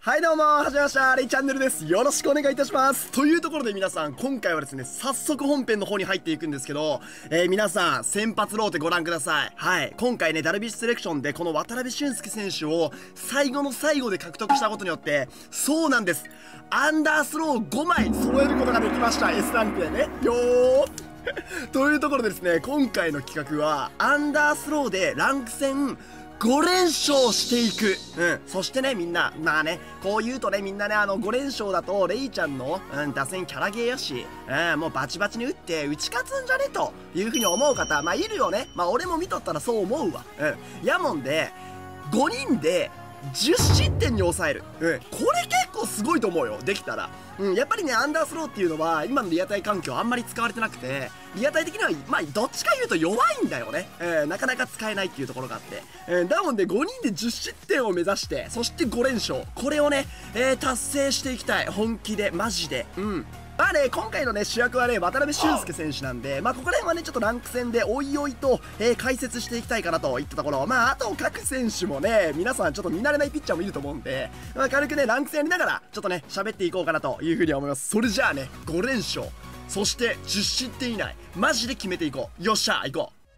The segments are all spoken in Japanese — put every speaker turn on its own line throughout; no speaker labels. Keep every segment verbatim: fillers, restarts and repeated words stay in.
はいどうも、はじめまして、レイチャンネルです。よろしくお願いいたします。というところで皆さん、今回はですね、早速本編の方に入っていくんですけど、えー、皆さん、先発ローテご覧ください。はい。今回ね、ダルビッシュセレクションでこの渡辺俊介選手を最後の最後で獲得したことによって、そうなんです。アンダースローごまい揃えることができました。S ランクでね。よーというところでですね、今回の企画は、アンダースローでランク戦、ご連勝していく。うん。そしてね、みんな、まあね、こう言うとね、みんなね、あの、ご連勝だと、レイちゃんの、うん、打線キャラゲーやし、うん、もうバチバチに打って、打ち勝つんじゃねというふうに思う方、まあ、いるよね。まあ、俺も見とったらそう思うわ。うん。やもんで、ごにんで、じゅっしってんに抑える。うん。これ結構すごいと思うよ。できたら。うん。やっぱりね、アンダースローっていうのは、今のリアタイ環境あんまり使われてなくて、リアタイ的には、まあ、どっちか言うと弱いんだよね。えー、なかなか使えないっていうところがあって。えー、だもんでごにんでじゅっしってんを目指して、そしてご連勝。これをね、えー、達成していきたい。本気で、マジで。うん。まあね、今回のね、主役はね、渡辺俊介選手なんで、まあここら辺はね、ちょっとランク戦でおいおいと、えー、解説していきたいかなといったところ、まああと各選手もね、皆さんちょっと見慣れないピッチャーもいると思うんで、まあ軽くね、ランク戦やりながら、ちょっとね、喋っていこうかなというふうに思います。それじゃあね、ご連勝、そしてじゅっしってん以内、マジで決めていこう。よっしゃ、行こう。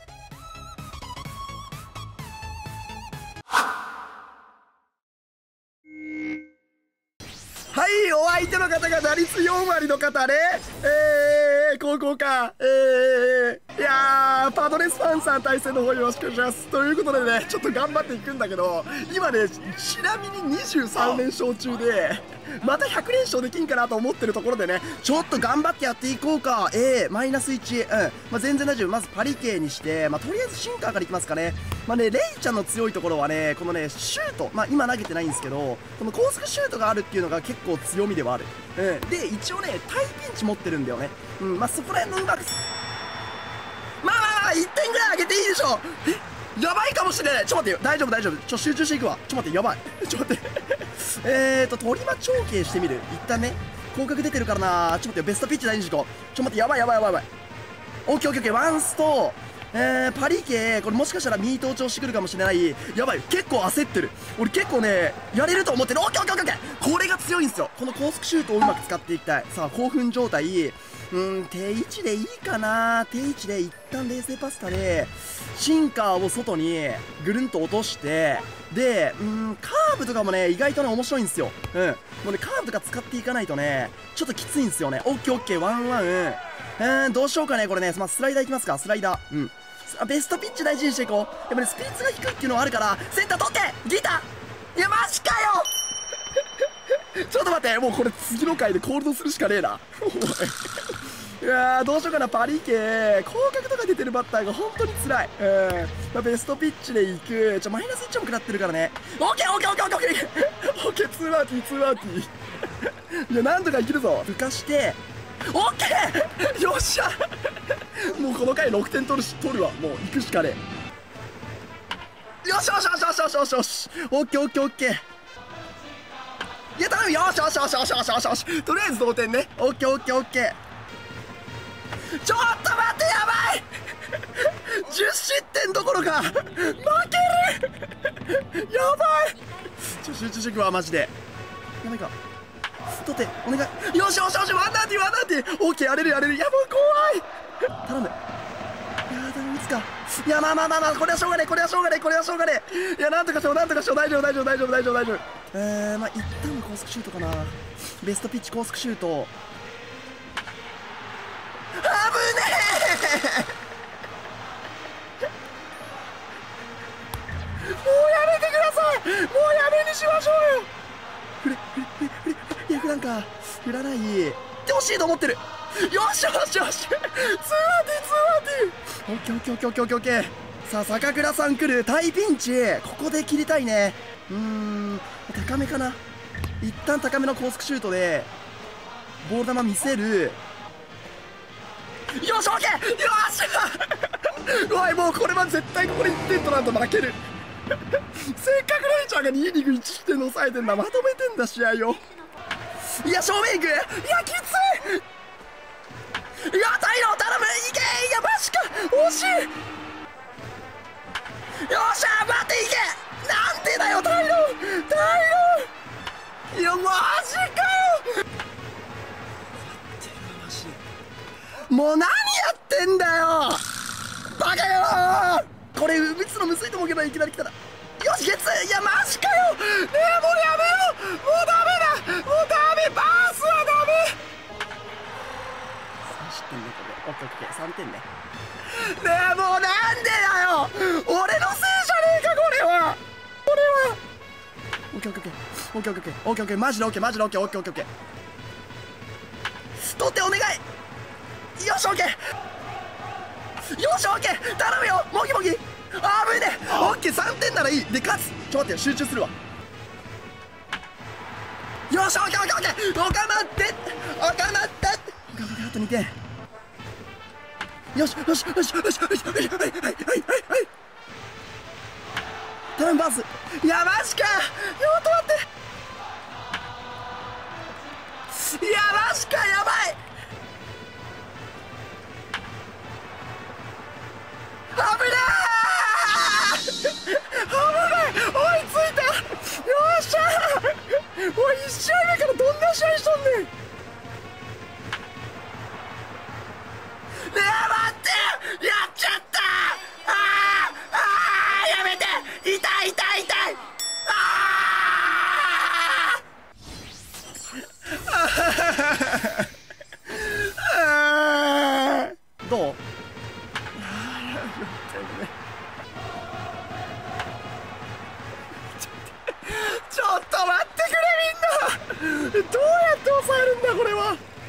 はい、お相手の方が打率よんわりの方ね。えー、高校か。えー、いやー、パドレスファンさん対戦の方よろしくお願いします。ということでね、ちょっと頑張っていくんだけど、今ね、ちなみににじゅうさんれん勝中で、またひゃくれん勝できんかなと思ってるところでね、ちょっと頑張ってやっていこうか。えー、マイナスいち。うん。まあ、全然大丈夫。まずパリ系にして、まあ、とりあえずシンカーからいきますかね。まあね、レイちゃんの強いところはね、このね、シュート。まあ、今投げてないんですけど、この高速シュートがあるっていうのが結構強みではある。うん。で、一応ね、タイピンチ持ってるんだよね。うん。まあ、そこら辺のうまく、まあまあまあ、いってんぐらい上げていいでしょ。え、やばいかもしれない。ちょっと待ってよ。大丈夫大丈夫。ちょ、集中していくわ。ちょっと待って、やばい。ちょっと待って。えーと、鳥間長径してみる。一旦ね、広角出てるからな。ちょっと待ってよ。ベストピッチ大事にしこう。ちょっと待って、やばいやばいやばいやばい。オッケーオッケーオッケー。ワンスト、えー、パリ系、これもしかしたらミート落ちをしてくるかもしれない。やばい。結構焦ってる。俺結構ね、やれると思ってる。オッケーオッケーオッケー。これが強いんですよ。この高速シュートをうまく使っていきたい。さあ、興奮状態。うーん、定位置でいいかな。定位置で一旦冷静パスタで、シンカーを外にぐるんと落として、で、うーん、カーブとかもね、意外とね、面白いんですよ。うん。もうね、カーブとか使っていかないとね、ちょっときついんですよね。オッケーオッケー、ワンワン。うーん、どうしようかね、これね。まあ、スライダーいきますか、スライダー。うん。ベストピッチ大事にしていこう。やっぱね、スピリッツが低いっていうのはあるから、センター取ってギター、いや、マジかよちょっと待って、もうこれ次の回でコールドするしかねえな。いやー、どうしようかな、パリ系。広角とか出てるバッターが本当に辛い。うん。まあ、ベストピッチで行く。ちょ、マイナスいちも食らってるからね。オッケーオッケーオッケーオッケーオッケーオッケー、ツーアウティー、ツーアウティー。いや、なんとかいけるぞ。浮かして、オッケーよっしゃもうこの回ろくてん取るし、取るわ。もう行くしかねえ。よしよしよしよしよしよしよし。オッケーオッケーオッケー。いや、頼むよしよしよしよしよしよしよし。とりあえず同点ね。オッケーオッケーオッケー。ちょっと待って、やばいじゅっしってんどころか負けるやばい。ちょ、集中していくわ、マジで。やばいか。取って、お願い。よしよしよし、ワンダーティーワンダーティー。オッケー、やれるやれる。いや、もう怖い。頼む。いやー、頼む、いつか。いや、まあまあまあまあ、これはしょうがねえ、これはしょうがねえ、これはしょうがねえ。いや、なんとかしよう、なんとかしよう。大丈夫、大丈夫、大丈夫、大丈夫、大丈夫。えー、まあ、一旦の高速シュートかな。ベストピッチ高速シュート。危ねえもうやめてください。もうやめにしましょうよ。振れ振れ振れ振れ。いや、振らんか。振らない。ってほしいと思ってる。よしよしよし。ツーアウティー、ツーアウティー。オッケーオッケーオッケーオッケーオッケー。さあ、坂倉さん来る。大ピンチ。ここで切りたいね。うーん、高めかな。一旦高めの高速シュートでボール球見せる。よし、オッケー。よっしゃおい、もうこれは絶対ここでいってん取らんと負けるせっかくレイちゃんがにイニングいち失点抑えてんだ。まとめてんだ、試合を。いや、正面いく。いや、きつい。いや、タイロー頼む。いけ。いや、マジか、惜しい。よっしゃ、待って、いけ。なんてだよ、タイロー、タイロー。 もう何やってんだよバカ野郎。これ打つのむずいと思うけど、いきなり来たら。よしゲッツ。いやマジかよ。ねえもうやめろ。もうダメだ。もうダメ。バースはダメ。さん失点ねこれ。オッケーオッケーさんてんね。ねえもうなんでだよ。俺のせいじゃねえかこれは。これはオッケーオッケーオッケーオッケーオッケーオッケーオッケーオッケーマジでオッケーマジでオッケーオッケーオッケーオッケー取ってお願い。よしオッケー。よしオッケー頼むよモギモギ。あぶねえ。オッケーさんてんならいい。で勝つ。ちょっと待ってよ集中するわ。よしオッケーオッケーオッケー。おかまっておかまっておかまってあとにてん。よしよしよしよしよしよしはいはいはいはいはいはい。頼むバース。いやマジかよ。っと待って。いやマジかやばい。危ない危ない追いついた。よっしゃー。おいいち試合目からどんな試合しとんねん。ねえ待ってやっちゃった。あーあーやめて。痛い痛い痛い。ああどうちょっと待ってくれみんな。どうやって抑えるんだこれは。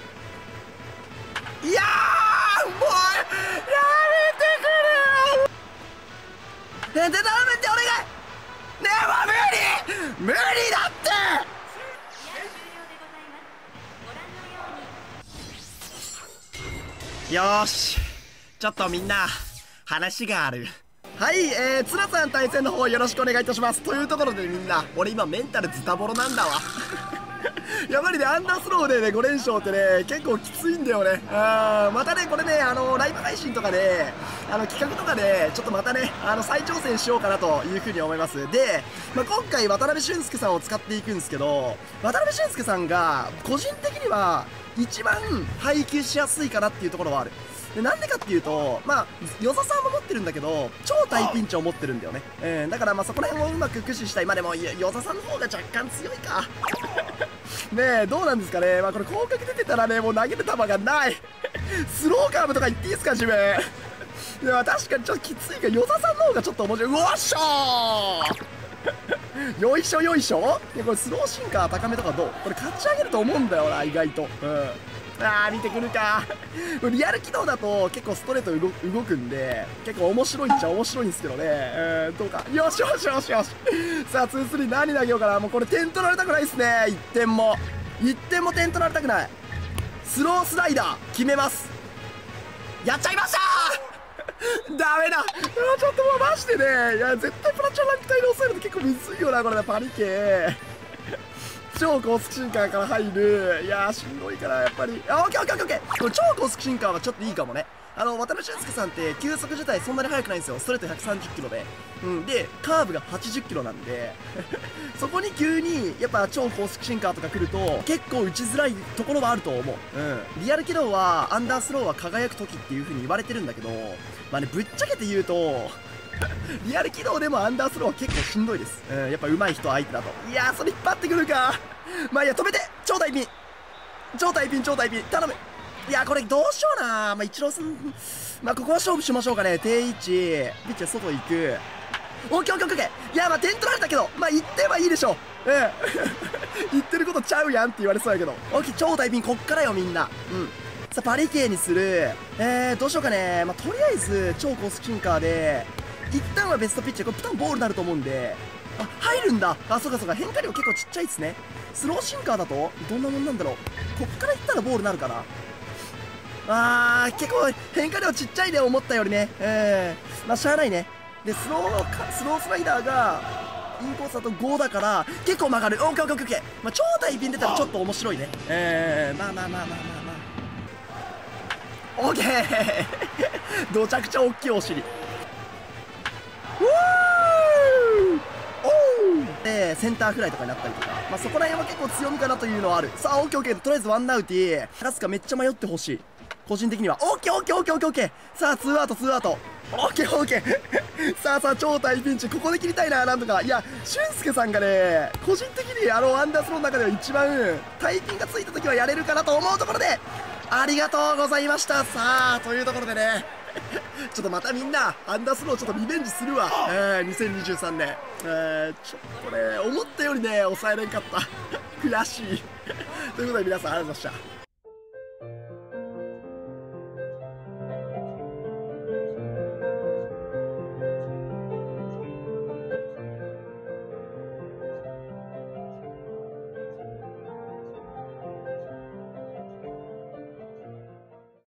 いやーもうやめてくれよ。えで頼むってお願い。ねえもう無理無理だって。よーしちょっとみんな話がある。はい、えー、つらさん対戦の方よろしくお願いいたします。というところでみんな、俺今メンタルズタボロなんだわ。やっぱりね、アンダースローでね、ご連勝ってね、結構きついんだよね。あーまたね、これね、あの、ライブ配信とかで、あの、企画とかで、ちょっとまたね、あの、再挑戦しようかなというふうに思います。で、まあ、今回、渡辺俊介さんを使っていくんですけど、渡辺俊介さんが、個人的には、一番配球しやすいかなっていうところはある。でなんでかっていうと、まあ、与座さんも持ってるんだけど、超大ピンチを持ってるんだよね。えー、だからまあそこら辺をうまく駆使したい。まあでも、与座さんの方が若干強いか。ねえ、どうなんですかね。まあこれ広角出てたらね、もう投げる球がない。スローカーブとか言っていいですか、自分。いや、確かにちょっときついが、与座さんの方がちょっと面白い。うわっしょーよいしょよいしょ。いや、これスローシンカー高めとかどう？これ勝ち上げると思うんだよな、意外と。うん。あー見てくるか。リアル軌道だと結構ストレート動動くんで結構面白いっちゃ面白いんですけどね。えー、どうか。よしよしよしよし。さあツースリー何投げようかな。もうこれ点取られたくないっすね。いってんもいってんも点取られたくない。スロースライダー決めます。やっちゃいましたー。ダメだ。あちょっともうマジでね。いや絶対プラチナランク帯で抑えると結構むずいよなこれ。パニケー超高速シンカーから入る。いやーしんどいからやっぱり。あ、オッケーオッケーオッケー。これ超高速シンカーはちょっといいかもね。あの渡辺俊介さんって球速自体そんなに速くないんですよ。ストレートひゃくさんじゅっキロで、うんでカーブがはちじゅっキロなんでそこに急にやっぱ超高速シンカーとか来ると結構打ちづらいところはあると思う。うんリアル軌道はアンダースローは輝く時っていう風に言われてるんだけど、まあねぶっちゃけて言うとリアル軌道でもアンダースローは結構しんどいです。うん、やっぱ上手い人相手だと。いやーそれ引っ張ってくるか。まあいや止めて。超大ピン超大ピン超大ピン頼む。いやこれどうしような。まあイチローさんまあここは勝負しましょうかね。定位置ピッチャー外行く。オッケーオッケーオッケー。いやまあ点取られたけどまあいってんはいいでしょう。うん言ってることちゃうやんって言われそうやけど。オッケー超大ピンこっからよみんな。うんさあパリ系にする。えーどうしようかね。まあとりあえず超高速シンカーで一旦はベストピッチャー。これ多分ボールになると思うんで。あ入るんだ。あそうかそうか。変化量結構ちっちゃいっすね。スローシンカーだとどんなもんなんだろう。こっからいったらボールになるかな。あー結構変化量ちっちゃいね思ったよりね。えーまあしゃあないね。でスロースロースライダーがインコースだとごだから結構曲がる。オッケーオッケーオッケー。まあ超大ピン出たらちょっと面白いね。えーまあまあまあまあまあまあオッケーどちゃくちゃ大きいお尻。でセンターフライとかになったりとか、まあ、そこら辺は結構強みかなというのはある。さあオッケーオッケー。とりあえずワンアウト。高須がめっちゃ迷ってほしい。 個人的には。オッケーオッケーオッケーオッケーオッケー。さあ、ツーアウト、ツーアウト。オッケーオッケー。さあさあ、超大ピンチ。ここで切りたいな、なんとか。いや、俊介さんがね、個人的にあのアンダースローの中では一番、タイピンがついた時はやれるかなと思うところで、ありがとうございました。さあ、というところでね、ちょっとまたみんな、アンダースローちょっとリベンジするわ。えー、にせんにじゅうさんねん。えー、ちょっとね、思ったよりね、抑えれんかった。悔しい。ということで皆さん、ありがとうございました。